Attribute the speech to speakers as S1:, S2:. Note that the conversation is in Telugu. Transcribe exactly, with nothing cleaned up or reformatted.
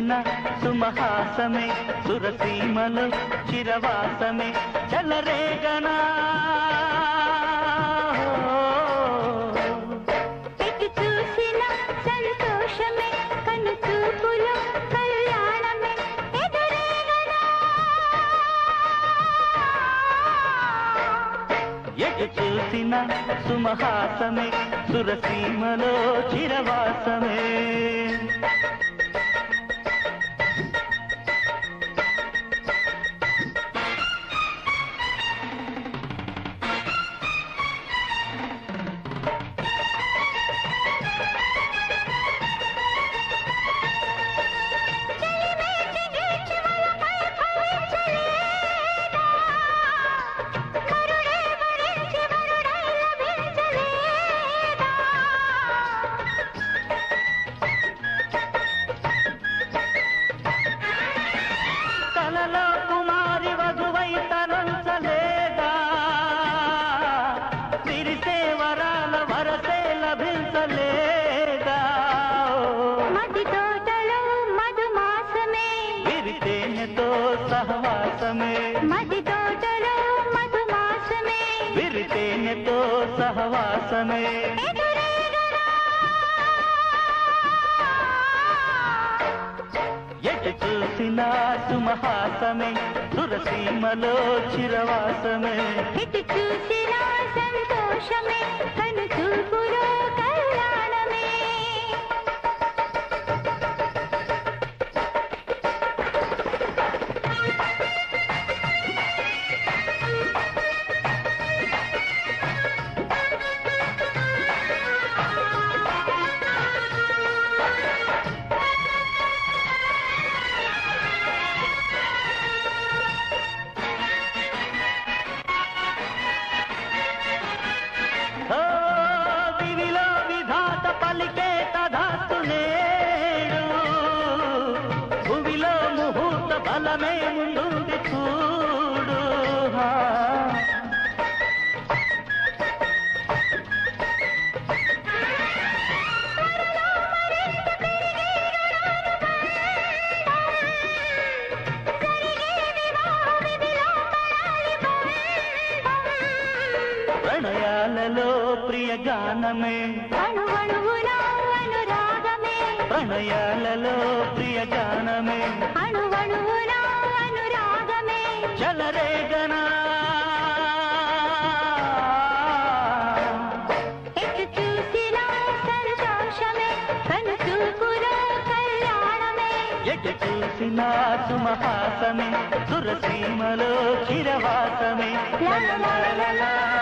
S1: చూసిన సుమహాసమే సురసీమలో చిరవాసమే చలరేగనా
S2: ఎటు చూసిన సంతోషమే కన్ను చూపులో కళ్యాణమే ఎదురేగనా
S1: ఎటు చూసిన సుమహాసమే సురసీమలో చిరవాసమే
S2: మది తోటలో మధుమాసమే
S1: విరితేనెతో సహవాసమే ఎటు చూసినా సుమహాసమే సురసీమలో చిరవాసమే
S2: ఎటు చూసినా సంతోషమే కను చూపులో కళ్యాణమే
S1: బలమే ముందుంది చూడు ప్రణయాలలో ప్రియ గానమే
S2: అణువణువునా అనురాగమే
S1: ప్రణయాలలో ప్రియ గానమే
S2: అణువణువునా అనురాగమే
S1: చలరేగనా
S2: ఎటు చూసినా సంతోషమే కను చూపులో కళ్యాణమే
S1: ఎటు చూసినా సుమహాసమే సురసీమలో చిరవాసమే
S2: లా లా లా లా